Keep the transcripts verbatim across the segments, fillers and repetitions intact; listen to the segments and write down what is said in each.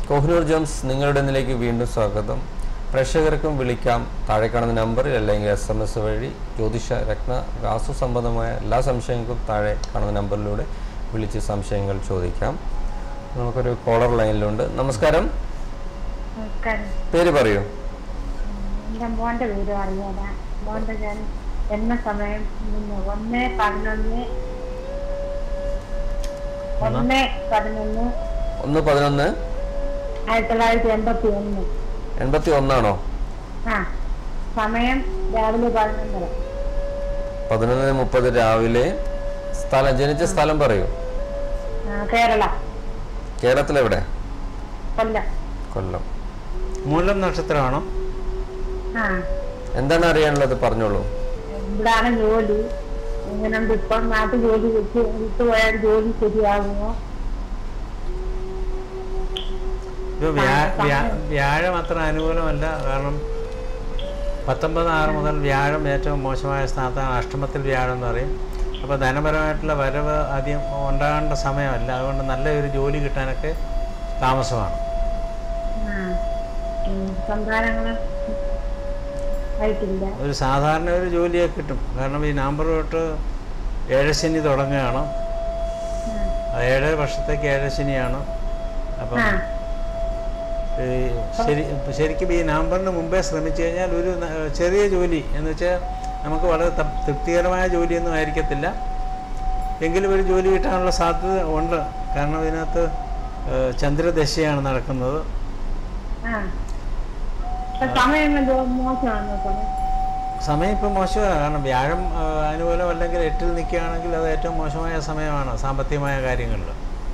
Kohinoor gems നിങ്ങളുടെ ഇന്നിലേക്ക് വീണ്ടും സ്വാഗതം. പ്രേക്ഷകർക്കും വിളിക്കാം താഴെ കാണുന്ന നമ്പറിൽ അല്ലെങ്കിൽ എസ് എം എസ് വഴി ജ്യോതിഷ രത്ന വാസ്തു സംബന്ധമായ എല്ലാ സംശയങ്ങൾക്കും താഴെ കാണുന്ന നമ്പറിലൂടെ വിളിച്ച് സംശയങ്ങൾ ചോദിക്കാം. നമുക്കൊരു കോളർ ലൈനിലുണ്ട്. നമസ്കാരം, പേര് പറയൂ. എൻ്റെ മോൻ്റെ പേര് അറിയാനാ. മോൻ്റെ ഞാൻ എന്ന സമയം ഒന്ന് പതിനൊന്ന് ഒന്ന് പതിനൊന്ന് ഒന്ന് പതിനൊന്ന് ആയിരത്തി തൊള്ളായിരത്തി എൺപത്തി ഒന്ന് എൺപത്തി ഒന്നാണോ? ആ, സമയം രാവിലെ പതിനൊന്നര പതിനൊന്ന് മുപ്പത് രാവിലെ. സ്ഥലം, ജനിച്ച സ്ഥലം പറയൂ. കേരള. കേരളത്തിലെവിടെ? കൊല്ലം. കൊല്ലം. മൂലം നക്ഷത്രമാണോ? ആ, എന്താണ് അറിയാനുള്ളത്? പറഞ്ഞോളൂ. ഇവിടാണ് ജോലി. എങ്ങനെയുണ്ട് ഇപ്പം? നാട്ടിൽ ജോലി വെച്ച് വിട്ടുപോയാൽ ജോലി ശരിയാകുമോ? ഇത് വ്യാഴം അത്ര അനുകൂലമല്ല. കാരണം പത്തൊമ്പത് ആറ് മുതൽ വ്യാഴം ഏറ്റവും മോശമായ സ്ഥാനത്താണ്. അഷ്ടമത്തിൽ വ്യാഴം എന്ന് പറയും. അപ്പോൾ ധനപരമായിട്ടുള്ള വരവ് ആദ്യം ഉണ്ടാകേണ്ട സമയമല്ല. അതുകൊണ്ട് നല്ലൊരു ജോലി കിട്ടാനൊക്കെ താമസമാണ്. ഒരു സാധാരണ ഒരു ജോലിയൊക്കെ കിട്ടും. കാരണം ഈ നവംബർ തൊട്ട് ഏഴശനി തുടങ്ങുകയാണ്. ഏഴര വർഷത്തേക്ക് ഏഴശനിയാണ്. അപ്പം ശരി ശരിക്കും ഈ നവംബറിന് മുമ്പേ ശ്രമിച്ചു കഴിഞ്ഞാൽ ഒരു ചെറിയ ജോലി എന്ന് വെച്ചാൽ നമുക്ക് വളരെ തൃപ്തികരമായ ജോലിയൊന്നും ആയിരിക്കത്തില്ല, എങ്കിലും ഒരു ജോലി കിട്ടാനുള്ള സാധ്യത ഉണ്ട്. കാരണം ഇതിനകത്ത് ചന്ദ്രദശയാണ് നടക്കുന്നത്. സമയം ഇപ്പം മോശമാണ്. കാരണം വ്യാഴം അനുകൂലം അല്ലെങ്കിൽ എട്ടിൽ നിൽക്കുകയാണെങ്കിൽ അത് ഏറ്റവും മോശമായ സമയമാണ് സാമ്പത്തികമായ കാര്യങ്ങളിൽ.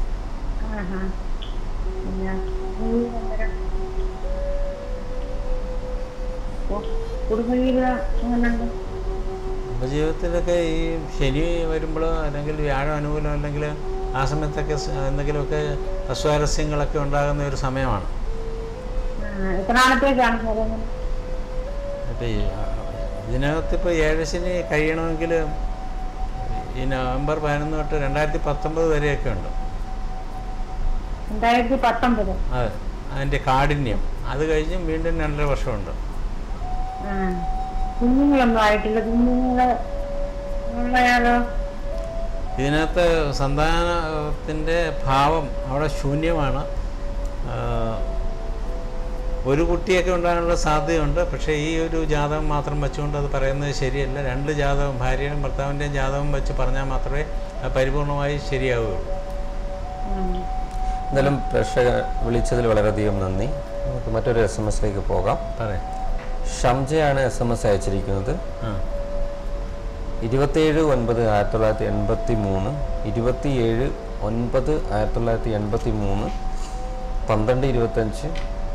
കുടുംബജീവിതത്തിലൊക്കെ ഈ ശനി വരുമ്പോൾ അല്ലെങ്കിൽ വ്യാഴം അനുകൂലം അല്ലെങ്കിൽ ആ സമയത്തൊക്കെ എന്തെങ്കിലുമൊക്കെ അസ്വാരസ്യങ്ങളൊക്കെ ഉണ്ടാകുന്ന ഒരു സമയമാണ്. അപ്പം ഇതിനകത്ത് ഇപ്പോൾ ഏഴശനി കഴിയണമെങ്കിൽ ഈ നവംബർ പതിനൊന്ന് തൊട്ട് രണ്ടായിരത്തി പത്തൊമ്പത് വരെയൊക്കെ ഉണ്ട്. രണ്ടായിരത്തി പത്തൊമ്പത് അതെ, അതിൻ്റെ കാഠിന്യം. അത് കഴിഞ്ഞ് വീണ്ടും രണ്ടര വർഷമുണ്ട്. കുഞ്ഞുങ്ങളൊന്നും ആയിട്ടില്ല. കുഞ്ഞുങ്ങള് ഇതിനകത്ത് സന്താനത്തിൻ്റെ ഭാവം അവിടെ ശൂന്യമാണ്. ഒരു കുട്ടിയൊക്കെ ഉണ്ടാകാനുള്ള സാധ്യതയുണ്ട്. പക്ഷേ ഈ ഒരു ജാതകം മാത്രം വെച്ചുകൊണ്ട് അത് പറയുന്നത് ശരിയല്ല. രണ്ട് ജാതകം, ഭാര്യയുടെയും ഭർത്താവിൻ്റെയും ജാതകം വെച്ച് പറഞ്ഞാൽ മാത്രമേ പരിപൂർണമായി ശരിയാവുകയുള്ളൂ. എന്തായാലും പ്രേക്ഷക വിളിച്ചതിൽ വളരെയധികം നന്ദി. നമുക്ക് മറ്റൊരു എസ് എം എസിലേക്ക് പോകാം. പറയാം. ഷംജയാണ് എസ് എം എസ് അയച്ചിരിക്കുന്നത്. ഇരുപത്തിയേഴ് ഒൻപത് ആയിരത്തി തൊള്ളായിരത്തി എൺപത്തി മൂന്ന് ഇരുപത്തിയേഴ് ഒൻപത് ആയിരത്തി തൊള്ളായിരത്തി എൺപത്തി മൂന്ന് പന്ത്രണ്ട് ഇരുപത്തഞ്ച്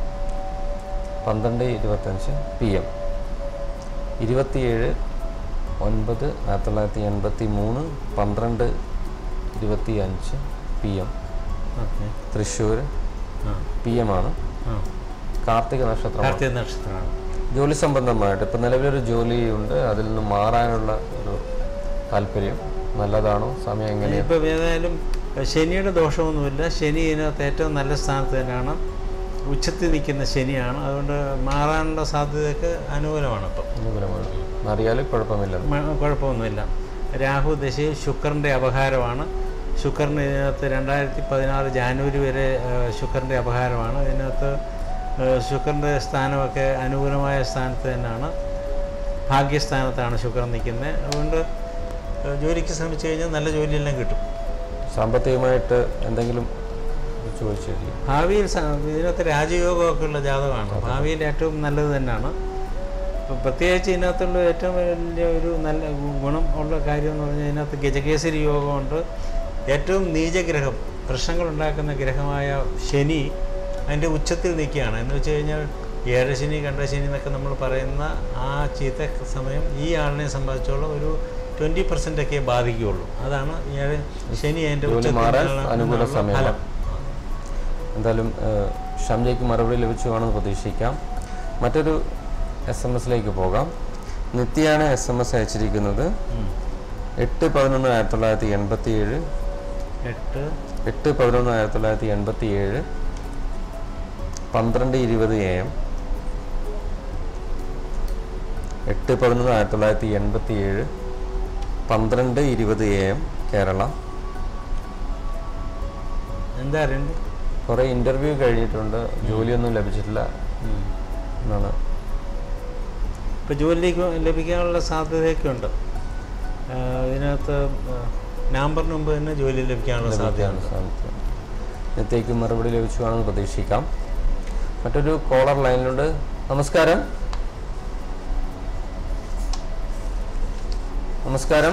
പന്ത്രണ്ട് ഇരുപത്തഞ്ച് പി എം. ഇരുപത്തിയേഴ് ഒൻപത് ആയിരത്തി തൊള്ളായിരത്തി എൺപത്തി മൂന്ന് പന്ത്രണ്ട് ഇരുപത്തി അഞ്ച് P M. Thrissur P M ആണ്. കാർത്തിക നക്ഷത്രം. കാർത്തിക നക്ഷത്രമാണ്. ജോലി സംബന്ധമായിട്ട് ഇപ്പം നിലവിലൊരു ജോലിയുണ്ട്, അതിൽ നിന്ന് മാറാനുള്ള ഒരു താല്പര്യം. നല്ലതാണോ? സമയം എങ്ങനെയാണ്? ഇപ്പം ഏതായാലും ശനിയുടെ ദോഷമൊന്നുമില്ല. ശനി ഇതിനകത്ത് ഏറ്റവും നല്ല സ്ഥാനത്ത് തന്നെയാണ്. ഉച്ചത്തിൽ നിൽക്കുന്ന ശനിയാണ്. അതുകൊണ്ട് മാറാനുള്ള സാധ്യതയൊക്കെ അനുകൂലമാണ്. ഇപ്പം അനുകൂലമാണ്. അറിയാലും കുഴപ്പമില്ല, കുഴപ്പമൊന്നുമില്ല. രാഹു ദശയിൽ ശുക്രൻ്റെ അപഹാരമാണ്. ശുക്രന് ഇതിനകത്ത് രണ്ടായിരത്തി പതിനാറ് ജാനുവരി വരെ ശുക്രൻ്റെ അപഹാരമാണ്. ഇതിനകത്ത് ശുക്രൻ്റെ സ്ഥാനമൊക്കെ അനുകൂലമായ സ്ഥാനത്ത് തന്നെയാണ്. ഭാഗ്യസ്ഥാനത്താണ് ശുക്രൻ നിൽക്കുന്നത്. അതുകൊണ്ട് ജോലിക്ക് ശ്രമിച്ചു കഴിഞ്ഞാൽ നല്ല ജോലിയെല്ലാം കിട്ടും. സാമ്പത്തികമായിട്ട് എന്തെങ്കിലും ചോദിച്ചു ഭാവിയിൽ ഇതിനകത്ത് രാജയോഗമൊക്കെ ഉള്ള ജാതകമാണ്. ഭാവിയിൽ ഏറ്റവും നല്ലത് തന്നെയാണ്. പ്രത്യേകിച്ച് ഇതിനകത്തുള്ള ഏറ്റവും വലിയ ഒരു നല്ല ഗുണം ഉള്ള കാര്യം എന്ന് പറഞ്ഞാൽ ഇതിനകത്ത് ഗജകേസരി യോഗമുണ്ട്. ഏറ്റവും നീചഗ്രഹം, പ്രശ്നങ്ങളുണ്ടാക്കുന്ന ഗ്രഹമായ ശനി അതിൻ്റെ ഉച്ചത്തിൽ നിൽക്കുകയാണ്. എന്ന് വെച്ച് കഴിഞ്ഞാൽ ഏഴശനി കണ്ടശനി എന്നൊക്കെ നമ്മൾ പറയുന്ന ആ ചീത്ത സമയം ഈ ആളിനെ സംബന്ധിച്ചോളം ഒരു ട്വൻറ്റി പെർസെൻ്റ് ഒക്കെ ബാധിക്കുകയുള്ളൂ. അതാണ് ശനി അതിൻ്റെ അനുകൂല സമയം. എന്തായാലും ഷംജയ്ക്ക് മറുപടി ലഭിച്ചു വേണമെന്ന് പ്രതീക്ഷിക്കാം. മറ്റൊരു എസ് എം എസിലേക്ക് പോകാം. നിത്യയാണ് എസ് എം എസ് അയച്ചിരിക്കുന്നത്. എട്ട് പതിനൊന്ന് ആയിരത്തി തൊള്ളായിരത്തി എൺപത്തി ഏഴ് എട്ട് എട്ട് പതിനൊന്ന് ആയിരത്തി തൊള്ളായിരത്തി എൺപത്തി ഏഴ് പന്ത്രണ്ട് ഇരുപത് എ എം, എട്ട് പതിനൊന്ന് ആയിരത്തി തൊള്ളായിരത്തി എൺപത്തി ഏഴ്, പന്ത്രണ്ട് ഇരുപത് എ എം കേരള. എന്താ അറിയണ്ടേ? കുറേ ഇൻ്റർവ്യൂ കഴിഞ്ഞിട്ടുണ്ട്, ജോലിയൊന്നും ലഭിച്ചിട്ടില്ല എന്നാണ്. ഇപ്പോൾ ജോലിക്ക് ലഭിക്കാനുള്ള സാധ്യതയൊക്കെ ഉണ്ട്. ഇതിനകത്ത് നവംബറിന് മുമ്പ് തന്നെ ജോലി ലഭിക്കാനുള്ള സാധ്യതയാണ്. സാധ്യത ഇന്നത്തേക്ക് മറുപടി ലഭിച്ചു കാണുമെന്ന് പ്രതീക്ഷിക്കാം. മറ്റൊരു കോളർ ലൈനിലുണ്ട്. നമസ്കാരം. നമസ്കാരം.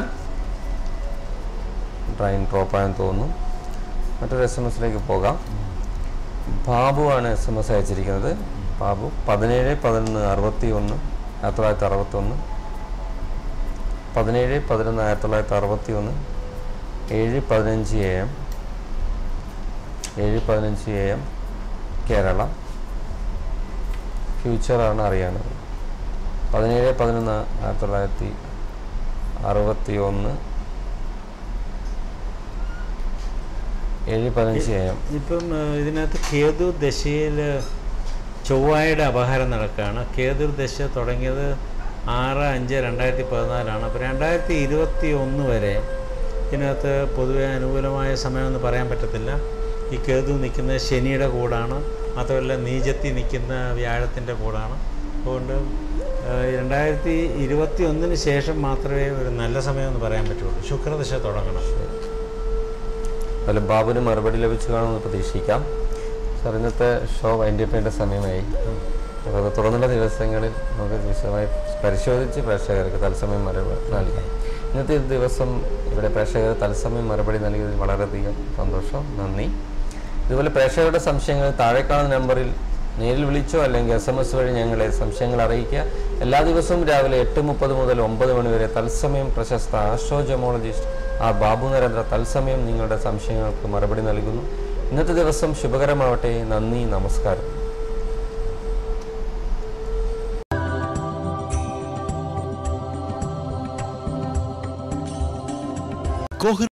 ട്രെയിൻ ഡ്രോപ്പായെന്ന് തോന്നുന്നു. മറ്റൊരു എസ് എം എസിലേക്ക് പോകാം. ബാബു ആണ് എസ് എം എസ് അയച്ചിരിക്കുന്നത്. ബാബു പതിനേഴ് പതിനൊന്ന് അറുപത്തി ഒന്ന് ആയിരത്തി തൊള്ളായിരത്തി അറുപത്തി ഒന്ന്, പതിനേഴ് പതിനൊന്ന് ആയിരത്തി തൊള്ളായിരത്തി അറുപത്തി ഒന്ന്, ഏഴ് പതിനഞ്ച് എ എം, ഏഴ് പതിനഞ്ച് എ എം കേരള. ഫ്യൂച്ചറാണ് അറിയാനുള്ളത്. പതിനേഴ് പതിനൊന്ന് ആയിരത്തി തൊള്ളായിരത്തി അറുപത്തി ഒന്ന്, ഏഴ് പതിനഞ്ച് എ എം. ഇപ്പം ഇതിനകത്ത് കേതു ദശയിൽ ചൊവ്വായുടെ അപഹാരം നടക്കുകയാണ്. കേതു ദശ തുടങ്ങിയത് ആറ് അഞ്ച് രണ്ടായിരത്തി പതിനാലാണ്. അപ്പോൾ രണ്ടായിരത്തി ഇരുപത്തി ഒന്ന് വരെ ഇതിനകത്ത് പൊതുവെ അനുകൂലമായ സമയമെന്ന് പറയാൻ പറ്റത്തില്ല. ഈ കേതു നിൽക്കുന്നത് ശനിയുടെ കൂടാണ്, മാത്രമല്ല നീചത്തി നിൽക്കുന്ന വ്യാഴത്തിൻ്റെ കൂടാണ്. അതുകൊണ്ട് രണ്ടായിരത്തി ഇരുപത്തി ഒന്നിന് ശേഷം മാത്രമേ ഒരു നല്ല സമയമെന്ന് പറയാൻ പറ്റുള്ളൂ. ശുക്രദശ തുടങ്ങണം. അതുപോലെ ബാബുവിന് മറുപടി ലഭിച്ചു കാണുമെന്ന് പ്രതീക്ഷിക്കാം. സാർ, ഇന്നത്തെ ഷോ വൈൻഡപ്പ് ചെയ്യേണ്ട സമയമായി. അപ്പോൾ അത് തുടർന്നുള്ള ദിവസങ്ങളിൽ നമുക്ക് വിശദമായി പരിശോധിച്ച് പ്രേക്ഷകർക്ക് തത്സമയം മറുപടി നൽകാം. ഇന്നത്തെ ദിവസം ഇവിടെ പ്രേക്ഷകർ തത്സമയം മറുപടി നൽകിയതിൽ വളരെയധികം സന്തോഷം, നന്ദി. ഇതുപോലെ പ്രേക്ഷകരുടെ സംശയങ്ങൾ താഴെ കാണുന്ന നമ്പറിൽ നേരിൽ വിളിച്ചോ അല്ലെങ്കിൽ എസ് എം എസ് വഴി ഞങ്ങളെ സംശയങ്ങൾ അറിയിക്കുക. എല്ലാ ദിവസവും രാവിലെ എട്ട് മുപ്പത് മുതൽ ഒമ്പത് മണി വരെ തത്സമയം പ്രശസ്ത ആസ്ട്രോജമോളജിസ്റ്റ് ആർ ബാബു നരേന്ദ്ര തത്സമയം നിങ്ങളുടെ സംശയങ്ങൾക്ക് മറുപടി നൽകുന്നു. ഇന്നത്തെ ദിവസം ശുഭകരമാവട്ടെ. നന്ദി, നമസ്കാരം.